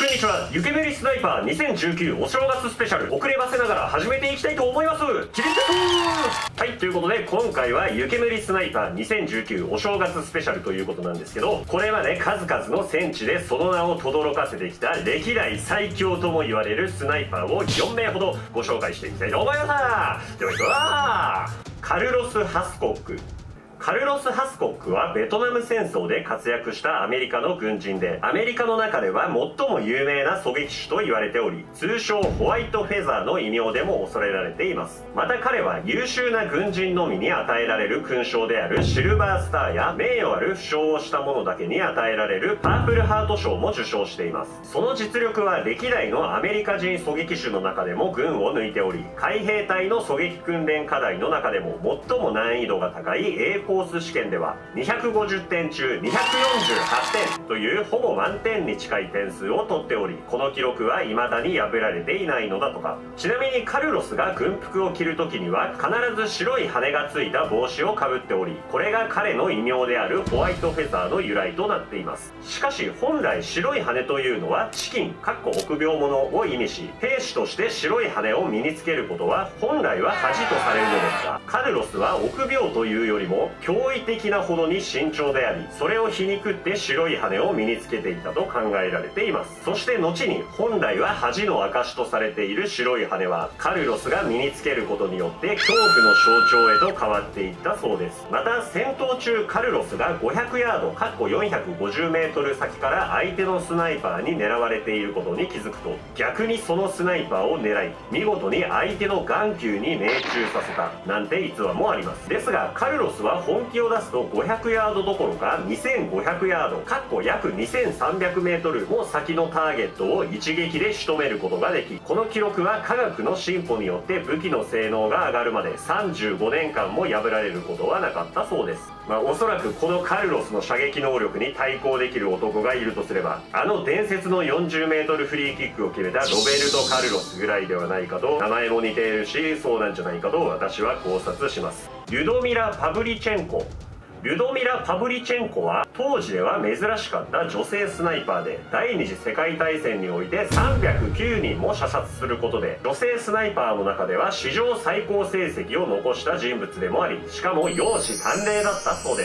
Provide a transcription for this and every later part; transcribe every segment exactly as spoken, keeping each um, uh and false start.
んにちは。湯煙スナイパーにせんじゅうきゅうお正月スペシャル、遅ればせながら始めていきたいと思います。キリッとはい、ということで今回は湯煙スナイパーにせんじゅうきゅうお正月スペシャルということなんですけど、これまで数々の戦地でその名を轟かせてきた歴代最強とも言われるスナイパーをよんめいほどご紹介していきたいと思います。では行くわー。カルロス・ハスコック。カルロス・ハスコックはベトナム戦争で活躍したアメリカの軍人で、アメリカの中では最も有名な狙撃手と言われており、通称ホワイトフェザーの異名でも恐れられています。また彼は優秀な軍人のみに与えられる勲章であるシルバースターや名誉ある負傷をした者だけに与えられるパープルハート賞も受賞しています。その実力は歴代のアメリカ人狙撃手の中でも群を抜いており、海兵隊の狙撃訓練課題の中でも最も難易度が高い A コース試験ではにひゃくごじゅってん中にひゃくよんじゅうはってんというほぼ満点に近い点数を取っており、この記録は未だに破られていないのだとか。ちなみにカルロスが軍服を着る時には必ず白い羽がついた帽子をかぶっており、これが彼の異名であるホワイトフェザーの由来となっています。しかし本来白い羽というのはチキン臆病者を意味し、兵士として白い羽を身につけることは本来は恥とされるのですが、カルロスは臆病というよりも驚異的なほどに慎重であり、それを皮肉って白い羽を身につけていたと考えられています。そして後に本来は恥の証とされている白い羽はカルロスが身につけることによって恐怖の象徴へと変わっていったそうです。また戦闘中カルロスがごひゃくヤードよんひゃくごじゅうメートル先から相手のスナイパーに狙われていることに気づくと、逆にそのスナイパーを狙い見事に相手の眼球に命中させたなんて逸話もあります。ですがカルロスは本気を出すとごひゃくヤードどころかにせんごひゃくヤード約にせんさんびゃくメートルも先のターゲットを一撃で仕留めることができ、この記録は科学の進歩によって武器の性能が上がるまでさんじゅうごねんかんも破られることはなかったそうです。まあおそらくこのカルロスの射撃能力に対抗できる男がいるとすれば、あの伝説のよんじゅうメートルフリーキックを決めたロベルト・カルロスぐらいではないかと。名前も似ているしそうなんじゃないかと私は考察します。リュドミラ・パブリチェンコ。リュドミラ・パブリチェンコは当時では珍しかった女性スナイパーで、第二次世界大戦においてさんびゃくきゅうにんも射殺することで女性スナイパーの中では史上最高成績を残した人物でもあり、しかも容姿端麗だったそうです。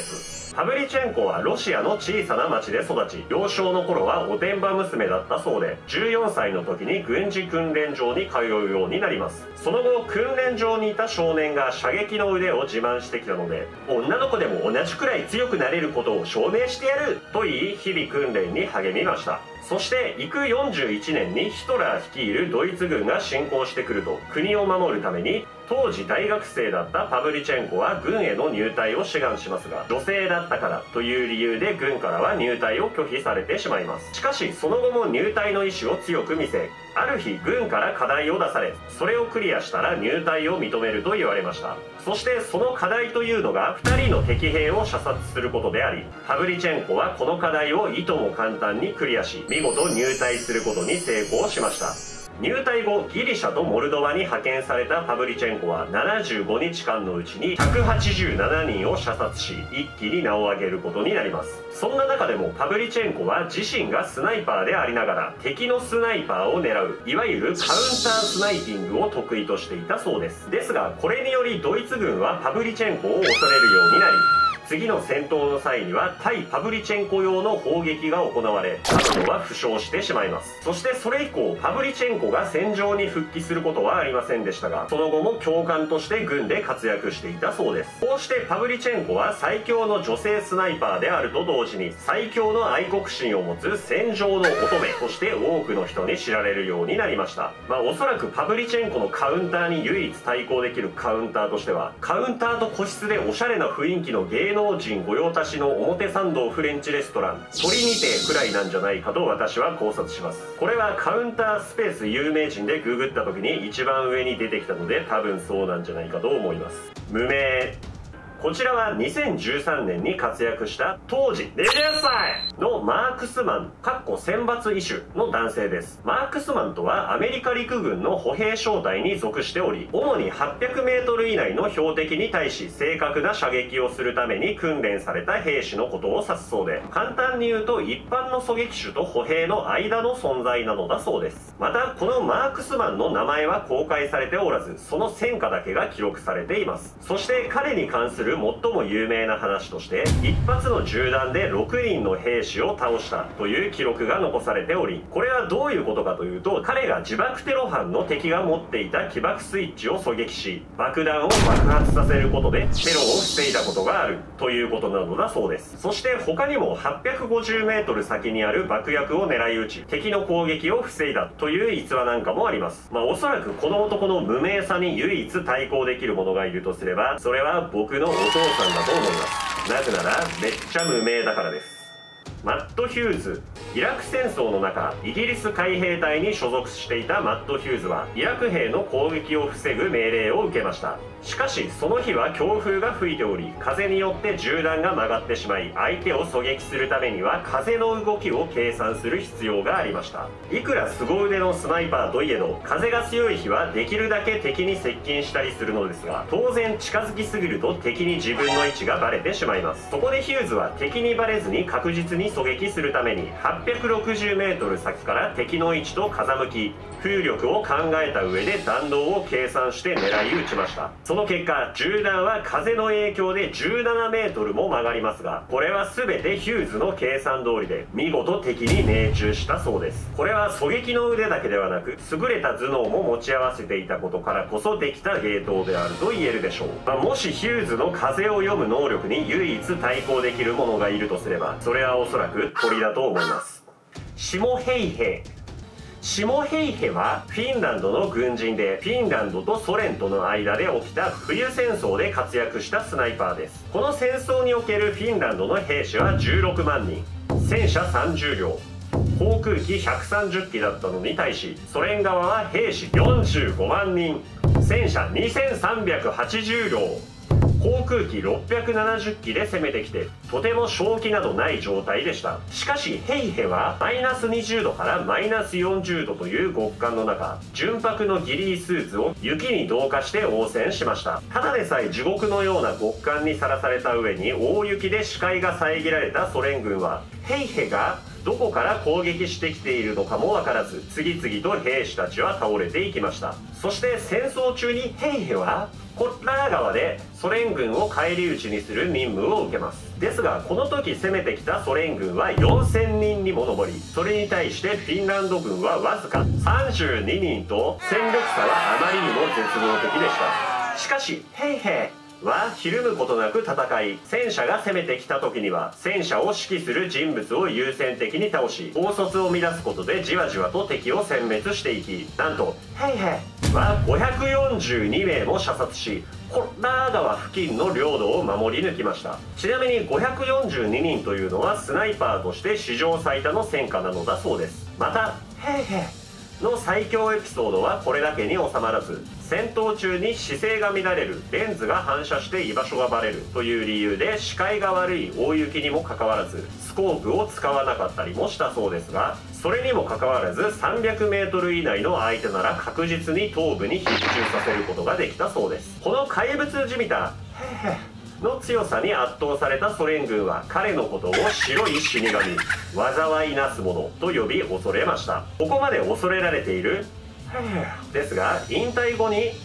パブリチェンコはロシアの小さな町で育ち、幼少の頃はおてんば娘だったそうで、じゅうよんさいの時に軍事訓練場に通うようになります。その後訓練場にいた少年が射撃の腕を自慢してきたので、女の子でも同じくらい強くなれることを証明してやると言い、日々訓練に励みました。そして翌よんじゅういちねんにヒトラー率いるドイツ軍が侵攻してくると、国を守るために当時大学生だったパブリチェンコは軍への入隊を志願しますが、女性だったからという理由で軍からは入隊を拒否されてしまいます。しかしその後も入隊の意思を強く見せ、ある日軍から課題を出され、それをクリアしたら入隊を認めると言われました。そしてその課題というのがふたりの敵兵を射殺することであり、パブリチェンコはこの課題をいとも簡単にクリアし、見事入隊することに成功しました。入隊後ギリシャとモルドバに派遣されたパブリチェンコはななじゅうごにちかんのうちにひゃくはちじゅうななにんを射殺し、一気に名を上げることになります。そんな中でもパブリチェンコは自身がスナイパーでありながら敵のスナイパーを狙う、いわゆるカウンタースナイピングを得意としていたそうです。ですがこれによりドイツ軍はパブリチェンコを恐れるようになり、次の戦闘の際には対パブリチェンコ用の砲撃が行われ、彼女は負傷してしまいます。そしてそれ以降パブリチェンコが戦場に復帰することはありませんでしたが、その後も教官として軍で活躍していたそうです。こうしてパブリチェンコは最強の女性スナイパーであると同時に最強の愛国心を持つ戦場の乙女として多くの人に知られるようになりました。まあおそらくパブリチェンコのカウンターに唯一対抗できるカウンターとしては、カウンターと個室でおしゃれな雰囲気の芸能人御用達の表参道フレンチレストラン鳥にてくらいなんじゃないかと私は考察します。これはカウンタースペース有名人でググった時に一番上に出てきたので、多分そうなんじゃないかと思います。無名。 こちらはにせんじゅうさんねんに活躍した当時はたちのマークスマン選抜医手の男性です。マークスマンとはアメリカ陸軍の歩兵小隊に属しており、主にはっぴゃくメートル以内の標的に対し正確な射撃をするために訓練された兵士のことを指すそうで、簡単に言うと一般の狙撃手と歩兵の間の存在なのだそうです。またこのマークスマンの名前は公開されておらず、その戦果だけが記録されています。そして彼に関する最も有名な話として、一発の銃弾でろくにんの兵士を倒したという記録が残されており、これはどういうことかというと、彼が自爆テロ犯の敵が持っていた起爆スイッチを狙撃し、爆弾を爆発させることでテロを防いだことがあるということなのだそうです。そして他にもはっぴゃくごじゅうメートル先にある爆薬を狙い撃ち、敵の攻撃を防いだという逸話なんかもあります。まあおそらくこの男の無名さに唯一対抗できる者がいるとすれば、それは僕のお父さんだと思います。なぜならめっちゃ無名だからです。マット・ヒューズ。イラク戦争の中、イギリス海兵隊に所属していたマット・ヒューズはイラク兵の攻撃を防ぐ命令を受けました。しかしその日は強風が吹いており、風によって銃弾が曲がってしまい、相手を狙撃するためには風の動きを計算する必要がありました。いくら凄腕のスナイパーといえど、風が強い日はできるだけ敵に接近したりするのですが、当然近づきすぎると敵に自分の位置がバレてしまいます。そこでヒューズは敵にバレずに確実に狙撃するためにはっぴゃくろくじゅうメートル先から敵の位置と風向き、風力を考えた上で弾道を計算して狙い撃ちました。その結果、銃弾は風の影響でじゅうななメートルも曲がりますが、これは全てヒューズの計算通りで見事敵に命中したそうです。これは狙撃の腕だけではなく、優れた頭脳も持ち合わせていたことからこそできた芸当であると言えるでしょう。まあ、もしヒューズの風を読む能力に唯一対抗できる者がいるとすれば、それはおそらく鳥だと思います。シモヘイヘ。シモヘイヘはフィンランドの軍人で、フィンランドとソ連との間で起きた冬戦争で活躍したスナイパーです。この戦争におけるフィンランドの兵士はじゅうろくまんにん、戦車さんじゅうりょう、航空機ひゃくさんじゅっきだったのに対し、ソ連側は兵士よんじゅうごまんにん、戦車にせんさんびゃくはちじゅうりょう、航空機ろっぴゃくななじゅっきで攻めてきて、とても正気などない状態でした。しかしヘイヘはマイナスにじゅうどからマイナスよんじゅうどという極寒の中、純白のギリースーツを雪に同化して応戦しました。ただでさえ地獄のような極寒にさらされた上に、大雪で視界が遮られたソ連軍は、ヘイヘがどこから攻撃してきているのかもわからず、次々と兵士たちは倒れていきました。そして戦争中にヘイヘはコッラー川でソ連軍を返り討ちにする任務を受けます。ですがこの時攻めてきたソ連軍はよんせんにんにも上り、それに対してフィンランド軍はわずかさんじゅうににんと戦力差はあまりにも絶望的でした。しかしヘイヘはひるむことなく戦い、戦車が攻めてきた時には戦車を指揮する人物を優先的に倒し、統率を乱すことでじわじわと敵を殲滅していき、なんとヘイヘはごひゃくよんじゅうにめいも射殺し、コッラー川付近の領土を守り抜きました。ちなみにごひゃくよんじゅうににんというのはスナイパーとして史上最多の戦果なのだそうです。またヘイヘの最強エピソードはこれだけに収まらず、戦闘中に姿勢が乱れる、レンズが反射して居場所がバレるという理由で視界が悪い大雪にもかかわらずスコープを使わなかったりもしたそうですが、それにもかかわらずさんびゃくメートル以内の相手なら確実に頭部に必中させることができたそうです。この怪物じみたヘヘの強さに圧倒されたソ連軍は彼のことを白い死神、災いなす者と呼び恐れました。ここまで恐れられているですが、引退後に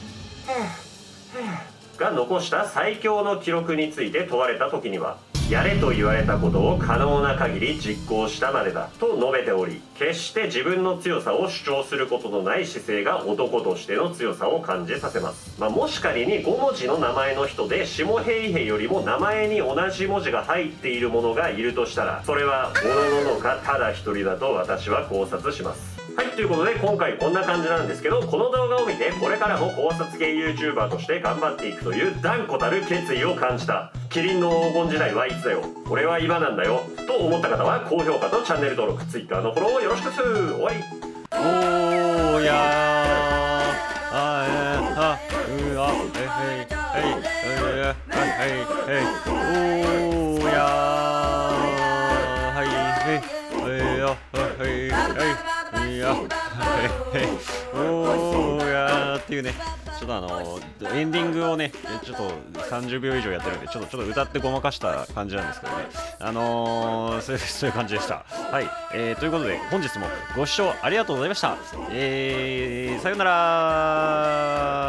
が残した最強の記録について問われた時には、やれと言われたことを可能な限り実行したまでだと述べており、決して自分の強さを主張することのない姿勢が男としての強さを感じさせます。まあ、もし仮にごもじの名前の人でシモヘイヘよりも名前に同じ文字が入っている者がいるとしたら、それはおのののかただ一人だと私は考察します。はい、ということで今回こんな感じなんですけど、この動画を見てこれからも考察系 YouTuber として頑張っていくという断固たる決意を感じた。キリンの黄金時代はいつだよ、俺は今なんだよと思った方は高評価とチャンネル登録、Twitter のフォローをよろしくっす。おいおーやーあーえーあうわえへいえいえいえいおーやーはいはいはいやはいはいやはいおーやーっていうね、ちょっとあのエンディングをねちょっとさんじゅうびょう以上やってるんで、ちょっとちょっと歌ってごまかした感じなんですけどね、あのー、そういうそういう感じでした。はい、えー、ということで本日もご視聴ありがとうございました。えー、さようなら。